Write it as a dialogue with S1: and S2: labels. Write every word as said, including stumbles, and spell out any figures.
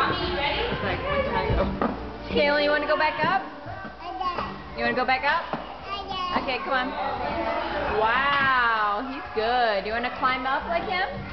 S1: It's like, when can I go? Kaylin, you want to go back up? You want to go back up? Okay, come on. Wow, he's good. You want to climb up like him?